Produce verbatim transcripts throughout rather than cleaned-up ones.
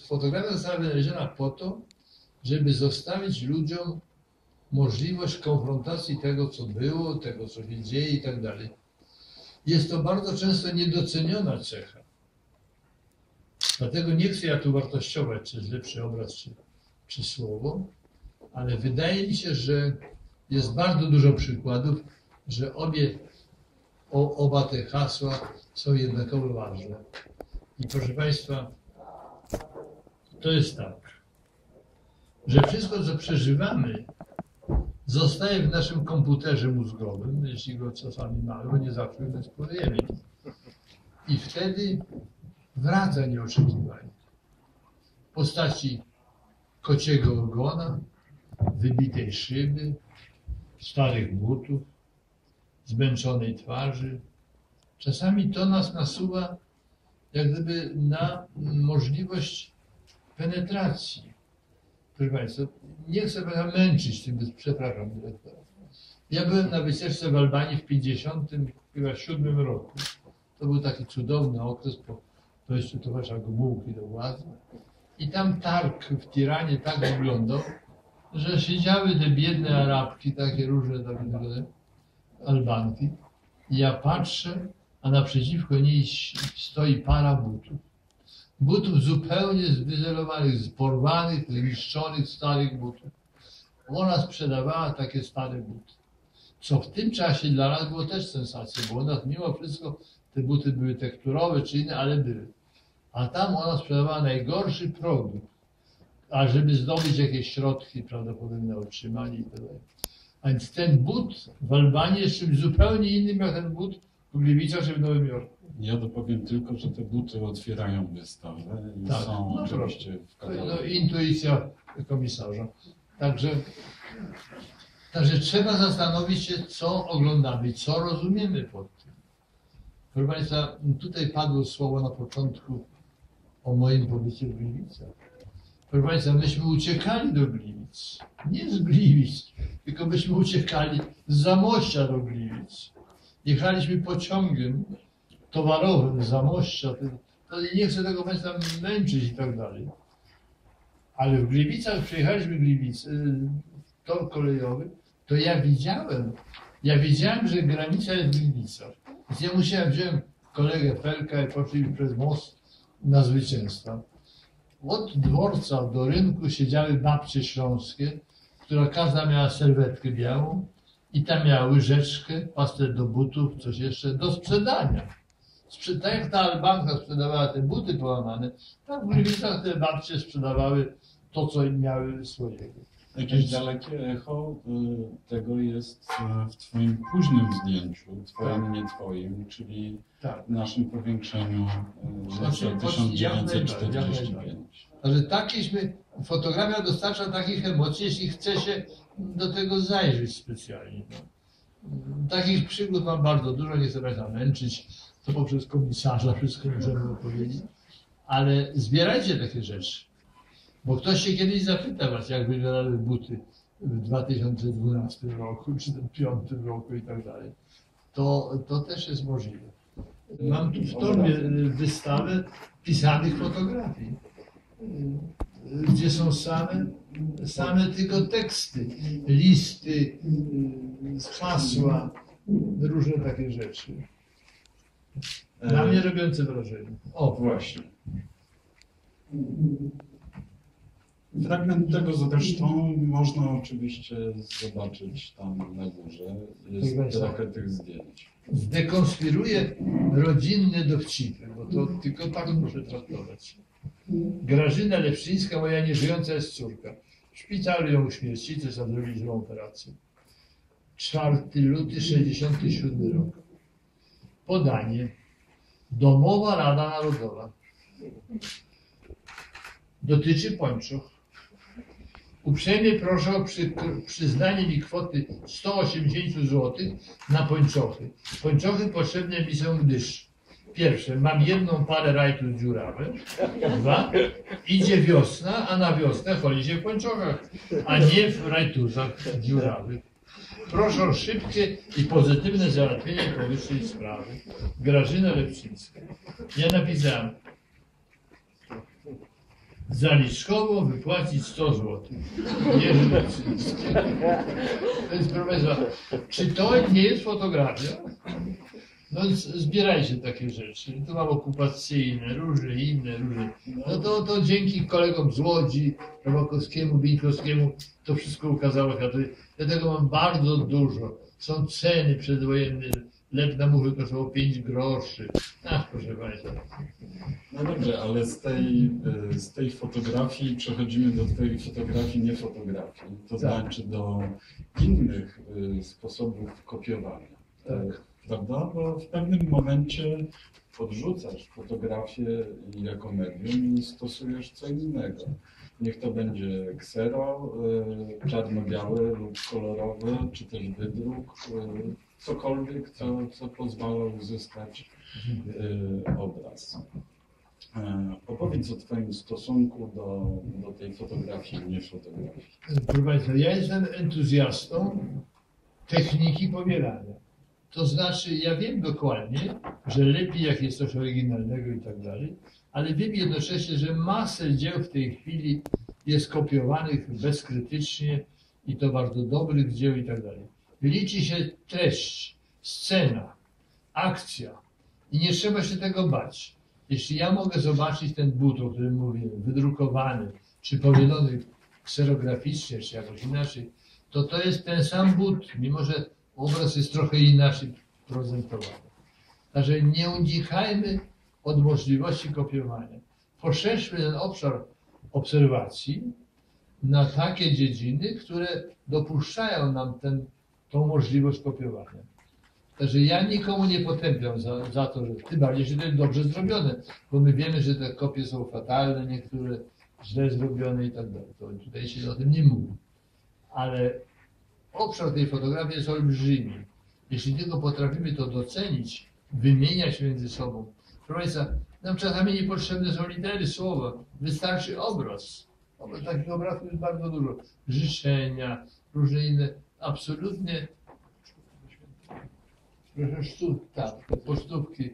fotografia została wynaleziona po to, żeby zostawić ludziom możliwość konfrontacji tego, co było, tego, co się dzieje i tak dalej. Jest to bardzo często niedoceniona cecha. Dlatego nie chcę ja tu wartościować, czy jest lepszy obraz, czy, czy słowo, ale wydaje mi się, że jest bardzo dużo przykładów, że obie, o, oba te hasła są jednakowo ważne. I proszę Państwa, to jest tak, że wszystko, co przeżywamy, zostaje w naszym komputerze mózgowym, jeśli go czasami mamy, bo nie zawsze go eksplorujemy. I wtedy wraca nieoczekiwanie. W postaci kociego ogona, wybitej szyby, starych butów, zmęczonej twarzy. Czasami to nas nasuwa jak gdyby na możliwość penetracji. Proszę Państwa, nie chcę Pana męczyć tym, przepraszam dyrektora. Ja byłem na wycieczce w Albanii w pięćdziesiątym siódmym roku. To był taki cudowny okres po dojściu towarzysza Gomułki do władzy. I tam targ w Tiranie tak wyglądał, że siedziały te biedne Arabki, takie różne takie Albanki. I ja patrzę, a naprzeciwko niej stoi para butów. Butów zupełnie zwyzelowanych, porwanych, zniszczonych, starych butów. Ona sprzedawała takie stare buty. Co w tym czasie dla nas było też sensacją, bo u nas mimo wszystko te buty były tekturowe czy inne, ale były. A tam ona sprzedawała najgorszy produkt, a żeby zdobyć jakieś środki prawdopodobnie na utrzymanie i tak dalej. A więc ten but w Albanii jest czymś zupełnie innym jak ten but w Gliwicach czy w Nowym Jorku. Ja dopowiem tylko, że te buty otwierają wystawę i tak, są no oczywiście w katalogu. No, intuicja komisarza. Także, także trzeba zastanowić się, co oglądamy, co rozumiemy pod tym. Proszę Państwa, tutaj padło słowo na początku o moim pobycie w Gliwicach. Proszę Państwa, myśmy uciekali do Gliwic. Nie z Gliwic, tylko myśmy uciekali z Zamościa do Gliwic. Jechaliśmy pociągiem towarowym z Zamościa. To nie chcę tego Państwa męczyć i tak dalej. Ale w Gliwicach, przyjechaliśmy w Gliwice, tor kolejowy, to ja widziałem, ja wiedziałem, że granica jest w Gliwicach. Więc ja musiałem wziąć kolegę Felka i poszliśmy przez most na Zwycięstwa. Od dworca do rynku siedziały babcie śląskie, która każda miała serwetkę białą i tam miała łyżeczkę, pastę do butów, coś jeszcze do sprzedania. Sprze tak jak ta Albanka sprzedawała te buty połamane, tak w Gliwicach te babcie sprzedawały to, co miały swojego. Jakieś dalekie echo tego jest w Twoim późnym zdjęciu, Twoim, tak. Nie Twoim, czyli tak. W naszym powiększeniu lata tysiąc dziewięćset czterdziesty piąty. Także takieśmy, fotografia dostarcza takich emocji, jeśli chce się do tego zajrzeć specjalnie. No. Takich przygód mam bardzo dużo, nie chcę Państwa męczyć, to poprzez komisarza wszystko możemy opowiedzieć, ale zbierajcie takie rzeczy. Bo ktoś się kiedyś zapyta Was, jak wyglądały buty w dwa tysiące dwunastym roku, czy w dwa tysiące piątym roku i tak dalej. To, to też jest możliwe. Mam tu w torbie wystawę pisanych fotografii, gdzie są same, same tylko teksty, listy, hasła, różne takie rzeczy. Na mnie robiące wrażenie. O, właśnie. Fragment tego zresztą można oczywiście zobaczyć tam na górze. Jest trochę tych zdjęć. Zdekonspiruję rodzinne dowcipy, bo to tylko tak muszę traktować. Grażyna Lepszyńska, moja nieżyjąca jest córka. W szpitalu ją uśmiercili, co zrobili złą operację. czwartego lutego sześćdziesiątego siódmego rok. Podanie. Domowa Rada Narodowa. Dotyczy pończoch. Uprzejmie proszę o przy, przyznanie mi kwoty sto osiemdziesiąt złotych na pończochy. Pończochy potrzebne mi są, gdyż pierwsze, mam jedną parę rajtów dziurawych, dwa, idzie wiosna, a na wiosnę chodzi się w pończochach, a nie w rajtuzach dziurawych. Proszę o szybkie i pozytywne załatwienie powyższej sprawy. Grażyna Lepszyńska. Ja napisałem. zaliczkowo wypłacić sto złotych. Jerzy Leczyński. To jest, proszę Państwa, czy to nie jest fotografia? No zbierajcie takie rzeczy. Tu mam okupacyjne, różne inne, różne. No to, to dzięki kolegom z Łodzi, Rabakowskiemu, Bińkowskiemu, to wszystko ukazało światu. Ja tego mam bardzo dużo. Są ceny przedwojenne. Lep na muchy kosztował pięć groszy. Ach, proszę Państwa. No dobrze, ale z tej, z tej fotografii przechodzimy do tej fotografii, nie fotografii. To tak. Znaczy do innych sposobów kopiowania. Tak. Prawda? Bo w pewnym momencie odrzucasz fotografię jako medium i stosujesz co innego. Niech to będzie ksero, czarno-białe lub kolorowe, czy też wydruk, cokolwiek, co, co pozwala uzyskać obraz. Opowiedz o Twoim stosunku do, do tej fotografii, nie fotografii. Proszę Państwa, ja jestem entuzjastą techniki powielania. To znaczy, ja wiem dokładnie, że lepiej jak jest coś oryginalnego i tak dalej, ale wiem jednocześnie, że masę dzieł w tej chwili jest kopiowanych bezkrytycznie i to bardzo dobrych dzieł i tak dalej. Liczy się treść, scena, akcja i nie trzeba się tego bać. Jeśli ja mogę zobaczyć ten but, o którym mówiłem, wydrukowany, czy powielony kserograficznie, czy jakoś inaczej, to to jest ten sam but, mimo że obraz jest trochę inaczej prezentowany. Także nie unikajmy od możliwości kopiowania. Poszerzmy ten obszar obserwacji na takie dziedziny, które dopuszczają nam ten, tą możliwość kopiowania. Także ja nikomu nie potępiam za, za to, że tym bardziej, że to jest dobrze zrobione, bo my wiemy, że te kopie są fatalne, niektóre źle zrobione i tak dalej. To tutaj się o tym nie mówi. Ale obszar tej fotografii jest olbrzymi. Jeśli tylko potrafimy to docenić, wymieniać między sobą. Proszę Państwa, nam czasami niepotrzebne są litery, słowa. Wystarczy obraz. Takich obrazów jest bardzo dużo. Życzenia, różne inne. Absolutnie. Proszę, sztuk, tak, pocztówki,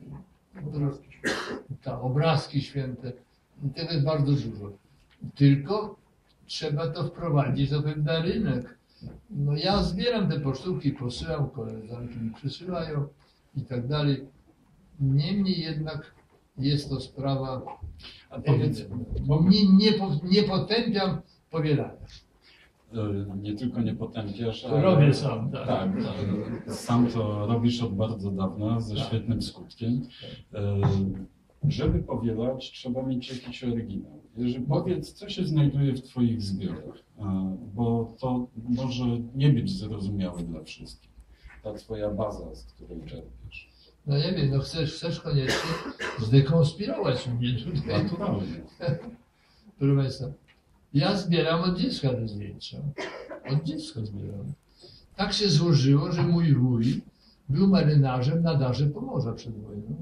tak, obrazki święte. Tego jest bardzo dużo. Tylko trzeba to wprowadzić do pewien rynek. No ja zbieram te pocztówki, posyłam, koleżanki mi przysyłają i tak dalej. Niemniej jednak jest to sprawa, a powiedz, bo nie, nie, nie potępiam powielania. Nie tylko nie potępiasz, ale robię sam, tak. Tak, sam to robisz od bardzo dawna, ze tak. świetnym skutkiem. Żeby powielać, trzeba mieć jakiś oryginał. Jeżeli powiedz, co się znajduje w Twoich zbiorach, bo to może nie być zrozumiałe dla wszystkich. Ta Twoja baza, z której czerpiesz. No nie wiem, no chcesz, chcesz koniecznie zdekonspirować mnie tutaj. Naturalnie. Proszę Państwa, ja zbieram od dziecka te zdjęcia. Od dziecka zbieram. Tak się złożyło, że mój wuj był marynarzem na darze Pomorza przed wojną.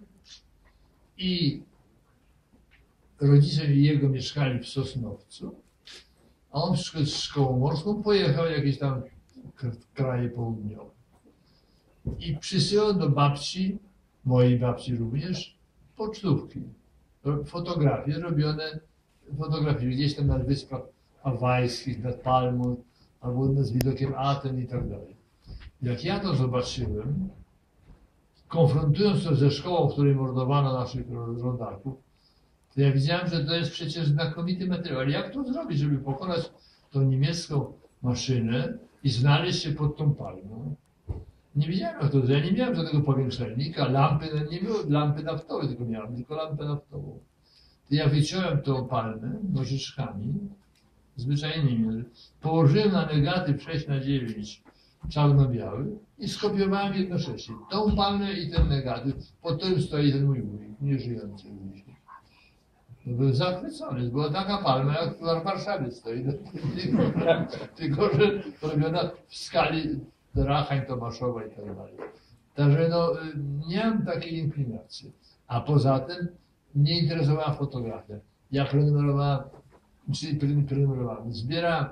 I rodzice jego mieszkali w Sosnowcu, a on z szkołą morską pojechał jakieś tam kraje południowe. I przysyłał do babci, mojej babci również, pocztówki, fotografie robione, fotografie gdzieś tam na wyspach hawajskich, nad Palmą, albo z widokiem Aten i tak dalej. Jak ja to zobaczyłem, konfrontując to ze szkołą, w której mordowano naszych rodaków, to ja widziałem, że to jest przecież znakomity materiał. Ale jak to zrobić, żeby pokonać tą niemiecką maszynę i znaleźć się pod tą palmą? Nie wiedziałem jak to, ja nie miałem żadnego powiększalnika, lampy, nie było lampy naftowej, tylko miałem tylko lampę naftową. To ja wyciąłem tą palmę nożyczkami, zwyczajnymi, położyłem na negatyw sześć na dziewięć czarno-biały i skopiowałem jednocześnie tą palmę i ten negatyw, pod którym stoi ten mój wujek, nieżyjący już. No byłem zachwycony, była taka palma, jak w Warszawie stoi, tylko, tylko że robiona w skali Rachań Tomaszowa i tak dalej. Także no, nie mam takiej inklinacji. A poza tym mnie interesowała fotografia. Ja prenumerowałem, czyli prenumerowałem, zbierałem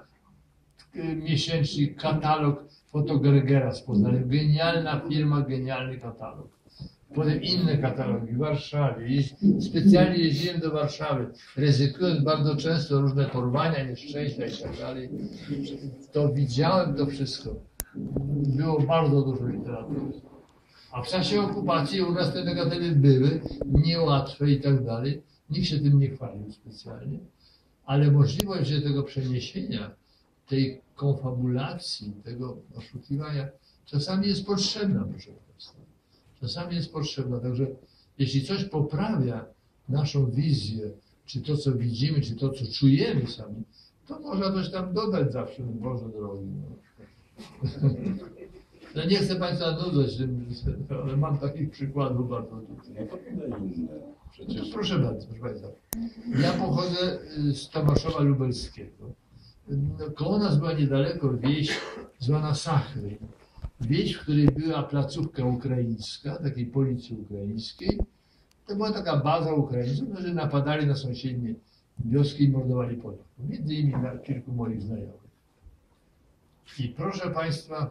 miesięcznik, katalog Fotogregera z Poznania. Genialna firma, genialny katalog. potem inne katalogi w Warszawie. I specjalnie jeździłem do Warszawy, ryzykując bardzo często różne porwania, nieszczęścia i tak dalej. To widziałem to wszystko. Było bardzo dużo literatury. A w czasie okupacji u nas te negatywy były niełatwe i tak dalej. Nikt się tym nie chwalił specjalnie. Ale możliwość tego przeniesienia, tej konfabulacji, tego oszukiwania czasami jest potrzebna, proszę Państwa. Czasami jest potrzebna. Także jeśli coś poprawia naszą wizję, czy to, co widzimy, czy to, co czujemy sami, to można coś tam dodać zawsze, Boże drogi. No. Ja nie chcę Państwa nudzać, ale mam takich przykładów bardzo dużo. No to tyle inne. Przecież... No, proszę bardzo, proszę Państwa. Ja pochodzę z Tomaszowa Lubelskiego. No, koło nas była niedaleko wieś zwana Sachryn. Wieś, w której była placówka ukraińska, takiej policji ukraińskiej. To była taka baza Ukraińców, którzy napadali na sąsiednie wioski i mordowali Polaków. Między innymi na kilku moich znajomych. I proszę Państwa,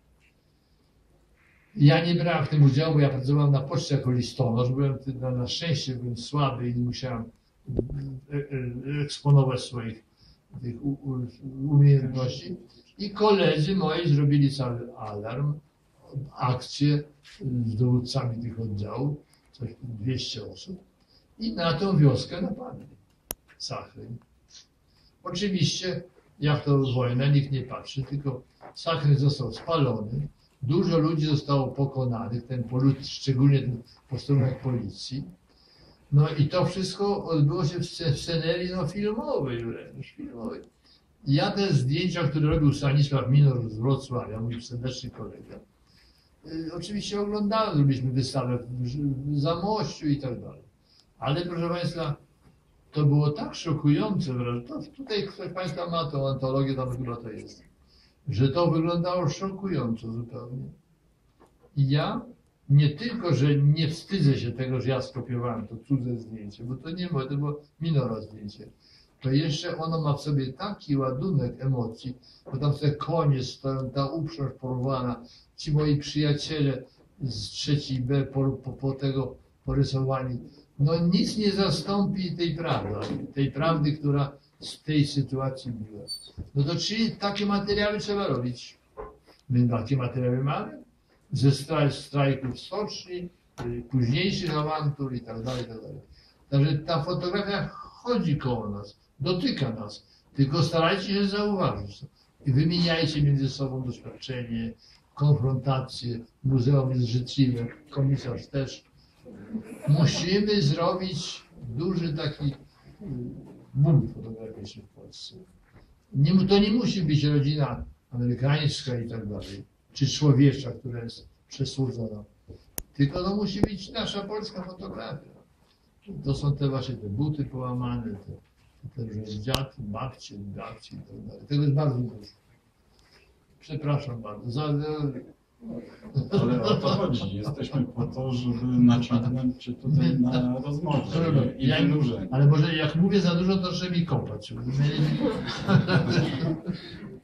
ja nie brałem w tym udziału, bo ja pracowałem na poczcie jako listonosz. Byłem na, na szczęście byłem słaby i nie musiałem eksponować swoich tych u, u, umiejętności. I koledzy moi zrobili cały alarm, akcję z dowódcami tych oddziałów, coś dwieście osób. I na tą wioskę napadli. Sachryn. Oczywiście, jak to wojna, nikt nie patrzy, tylko Sachryn został spalony. Dużo ludzi zostało pokonanych, ten polut, szczególnie ten posterunek policji. No i to wszystko odbyło się w scenerii no, filmowej wręcz, filmowej. Ja te zdjęcia, które robił Stanisław Minor z Wrocławia, mój serdeczny kolega, y, oczywiście oglądałem, zrobiliśmy wystawę w Zamościu i tak dalej. Ale proszę Państwa, to było tak szokujące, to tutaj ktoś Państwa ma tą antologię, tam chyba to jest, że to wyglądało szokująco zupełnie. I ja nie tylko, że nie wstydzę się tego, że ja skopiowałem to cudze zdjęcie, bo to nie było, to było Minora zdjęcie, to jeszcze ono ma w sobie taki ładunek emocji, bo tam te konie stoją, ta uprząż porwana, ci moi przyjaciele z trzeciej B po, po, po tego porysowani. No nic nie zastąpi tej prawdy, tej prawdy, która z tej sytuacji była. No to czyli takie materiały trzeba robić. My takie materiały mamy, ze straj, strajków stoczni, późniejszych awantur i tak dalej, i tak dalej. Także ta fotografia chodzi koło nas, dotyka nas, tylko starajcie się zauważyć. I wymieniajcie między sobą doświadczenie, konfrontację, muzeum jest życzliwe, komisarz też. Musimy zrobić duży taki boom fotograficzny w Polsce. Nie, to nie musi być rodzina amerykańska i tak dalej, czy człowiecza, która jest przesłudzona. Tylko to musi być nasza polska fotografia. To są te właśnie te buty połamane, te, te, te dziadki, babcie, babci i tak dalej. Tego jest bardzo dużo. Przepraszam bardzo. Za, Ale o to chodzi. Jesteśmy po to, żeby naciągnąć Cię tutaj na rozmowę i ja, wynurzenie. Ale może jak mówię za dużo, to żeby mi kopać.